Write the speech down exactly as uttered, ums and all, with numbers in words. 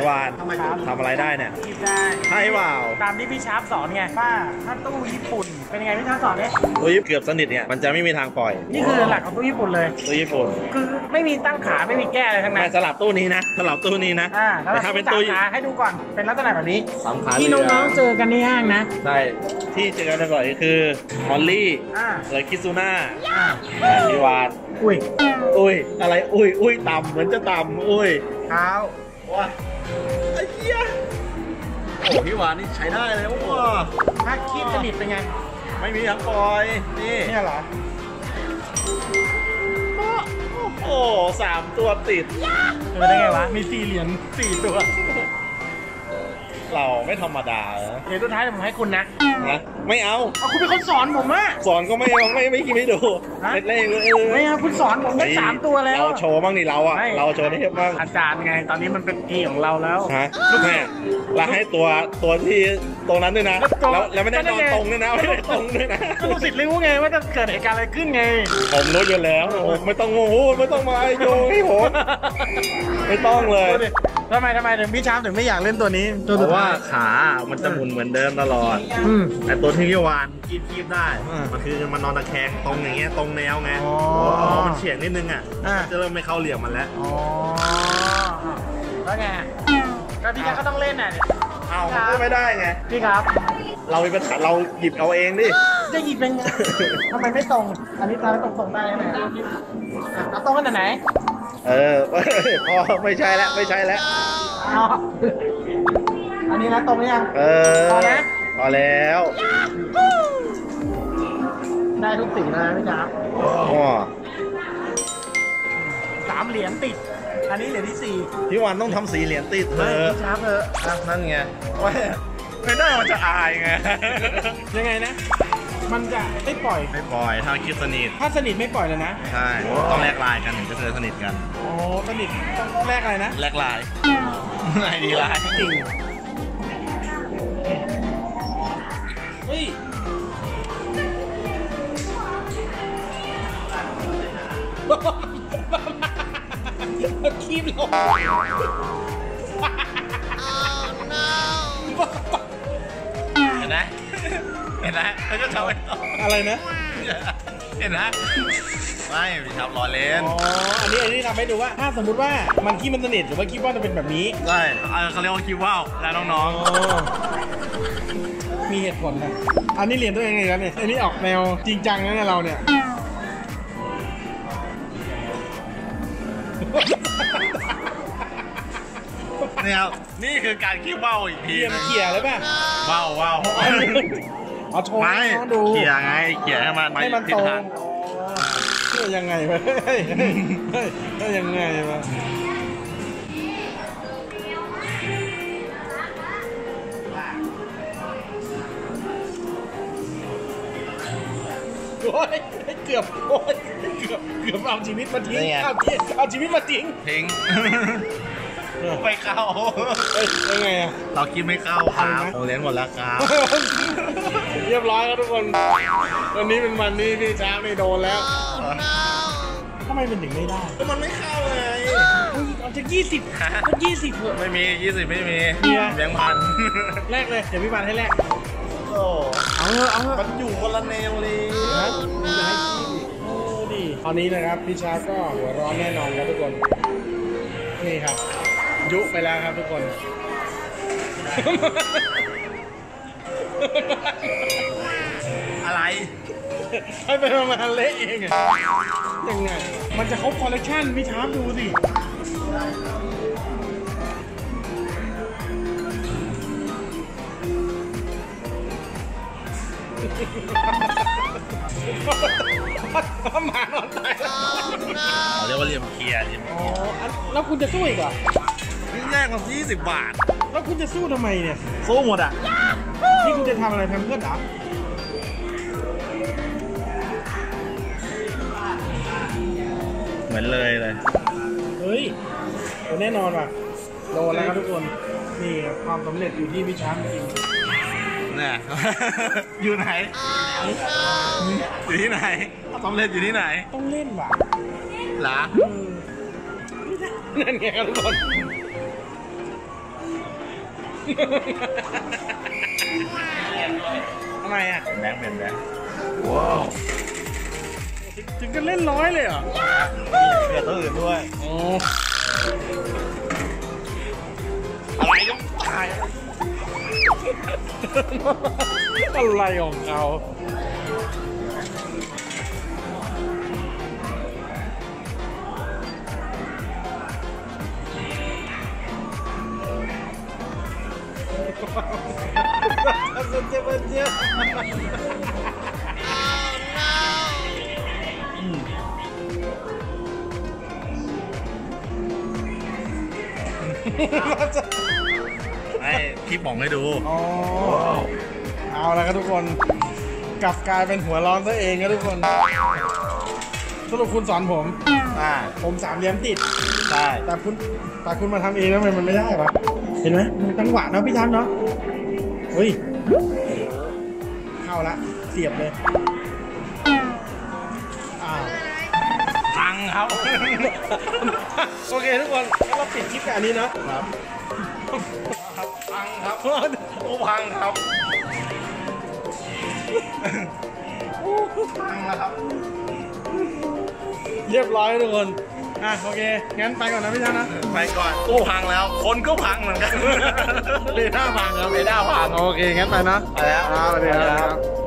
วานทำอะไรได้เนี่ยคิดได้ใช่เปล่าตามที่พี่ชาร์ปสอนไงว่าถ้าตู้ญี่ปุ่นเป็นยังไงพี่ชาร์ปสอนเนี่ยตู้ญี่ปุ่นเกือบสนิทเนี่ยมันจะไม่มีทางปล่อยนี่คือหลักของตู้ญี่ปุ่นเลยตู้ญี่ปุ่นคือไม่มีตั้งขาไม่มีแก้อะไรทั้งนั้นสลับตู้นี้นะสลับตู้นี้นะแต่ถ้าเป็นตู้ขาให้ดูก่อนเป็นลักษณะแบบนี้ที่น้องๆเจอกันในห้างนะใช่ที่เจอกันบ่อยคือมอลลี่เลยคิซูน่าพี่วานอุ้ยอุ้ยอะไรอุ้ยอุ้ยต่ำเหมือนจะต่ำอุ้ยเท้าว้าไอ้เหี้ยโอ้พี่วานนี่ใช้ได้เลยว้าถ้าคีบสนิทเป็นไงไม่มีทั้งปล่อยนี่เนี่ยเหรอโอ้สามตัวติดเออได้ไงวะมีสี่เหรียญสี่ตัวเราไม่ธรรมดาเดี๋ยวสุดท้ายผมให้คุณนะนะไม่เอาเอาคุณเป็นคนสอนผมอะสอนก็ไม่เอาไม่ไม่คิดไม่ดูเล่นเล่นเลยไม่เอาคุณสอนผมได้สามตัวแล้วเราโชว์บ้างนี่เราอะเราโชว์ได้บ้างอาจารย์ไงตอนนี้มันเป็นทีของเราแล้วฮะแม่เราให้ตัวตัวที่ตรงนั้นด้วยนะแล้วแล้วไม่ได้นอนตรงด้วยนะไม่ได้ตรงด้วยนะก็ลูกศิษย์รู้ไงว่าจะเกิดเหตุการณ์อะไรขึ้นไงผมรู้อยู่แล้วไม่ต้องโง่ไม่ต้องมาโยงให้ผมไม่ต้องเลยทำไมทำไมถึงพี่ชามถึงไม่อยากเล่นตัวนี้เพราะว่าขามันจะหมุนเหมือนเดิมตลอดแต่ตัวที่พี่วานคีบคีบได้มันคือมันนอนตะแคงตรงอย่างเงี้ยตรงแนวไงพอมันเฉียงนิดนึงอ่ะจะเริ่มไม่เข้าเหลี่ยมมันแล้วอ๋อแล้วไงก็พี่ก็ต้องเล่นน่ะเอาไม่ได้ไงพี่ครับเราเป็นปัญหาเราหยิบเอาเองดิจะหยิบเป็นไงทำไมไม่ตรงอันนี้ตาตรงตรงได้ไหมเอาตรงกันไหนเออพอไม่ใช่แล้วไม่ใช่แล้วอันนี้นะตรงหรือยังเออพอแล้วพอแล้วได้ทุกสีนะพี่จ๋าอ๋อสามเหรียญติดอันนี้เหรียญที่สี่พี่วันต้องทำสีเหรียญติดเธอพี่จ๋าเธอนั่นไงว่าไม่ได้มันจะอายไงยังไงนะมันจะไม่ปล่อยไม่ปล่อยถ้าคิดสนิทถ้าสนิทไม่ปล่อยเลยนะใช่ต้องแลกลายกันถึงจะเจอสนิทกันโอ้สนิทต้องแลกอะไรนะแลกลายไอดีลายจริงเฮ้ยคีบลงเห็นไหมเห็นไหมเขาจะทำอะไรนะเห็นไหมไม่พี่ชอบล้อเล่นอ๋ออันนี้อันนี้ทำให้ดูว่าถ้าสมมุติว่ามันคีบมันสนิทหรือว่าคีบว่าวจะเป็นแบบนี้ใช่เขาเรียกว่าคีบว่าวแล้วน้องๆมีเหตุผลนะอันนี้เรียนตัวเองเลยครับเนี่ยอันนี้ออกแนวจริงจังนะเราเนี่ยเนี่ยนี่คือการคีบว่าวอีกทีมันเขี่ยเลยป่ะว่าวว่าวเอาโชว์ให้ดูเขี่ยไงเขี่ยให้มันให้มันโตเขี่ยยังไงวะเฮ้ยเฮ้ยยังไงวะโอ้ยเกือบโอ้ยเกือบเกือบเอาชีวิตมาทิ้งเอาเอาชีวิตมาทิ้งทิ้งไม่เข้ายังไงอะเราคิดไม่เข้าครับโรงเรียนหมดแล้วครับเรียบร้อยครับทุกคนวันนี้เป็นวันนี้พี่ช้างไม่โดนแล้วทำไมเป็นถึงไม่ได้ก็มันไม่เข้าไงเอาจากยี่สิบก็ยี่สิบเหรอไม่มียี่สิบไม่มีแบงค์พันแรกเลยเดี๋ยวพี่พันให้แรกโอ้เอาเอามันอยู่คนละแนวเลยนะอย่าให้ขี้โอ้ดิตอนนี้นะครับพี่ช้างก็หัวร้อนแน่นอนครับทุกคนนี่ครับยุไปแล้วครับทุกคนอะไรให้ไปประมาณเละเองยังไงมันจะครบคอลเลคชันพี่ชาร์ปดูสิหมานอนตายเขาเรียกว่าเรียมเคลียร์เรียมเคลียร์แล้วคุณจะสู้อีกเหรอแรกมายี่สิบบาทแล้วคุณจะสู้ทำไมเนี่ยสู้หมดอ่ะนี่คุณจะทำอะไรแพมเพิร์สอ่ะเหมือนเลยเลยเฮ้ยแน่นอนว่ะโดนแล้วครับทุกคนนี่ความสำเร็จอยู่ที่พี่ช้างจริงเนี่ยอยู่ไหนอยู่ที่ไหนสำเร็จอยู่ที่ไหนต้องเล่นว่ะหรอนั่นไงครับทุกคนทำไมอ่ะแบงค์เป็นแบงค์ว้าวถึงกันเล่นร้อยเลยเหรอเปลี่ยนตัวอื่นด้วยโอ้อะไรยกตายอะไรของเขาให้คลิปบอกให้ดูอ๋อเอาละครับทุกคนกลับกลายเป็นหัวร้อนตัวเองครับทุกคนสรุปคุณสอนผมอ่าผมสามเหลี่ยมติดใช่แต่คุณแต่คุณมาทำเองแล้วทำไมมันไม่ได้วะเห็นไหมมันจังหวะเนาะพี่ทันเนาะเฮ้ยเข้าละเสียบเลยอ้าวพังครับโอเคทุกคนแล้วเราปิดคลิปกับอันนี้เนาะครับพังครับโอ้พังครับพังแล้วครับเรียบร้อยทุกคนอ่ะโอเคงั้นไปก่อนนะพี่ทันนะไปก่อนตู้พังแล้ว คนก็พังเหมือนกันเรด้าพังครับเรด้าพังโอเคงั้นไปนะไปแล้วอ่าสวัสดีครับ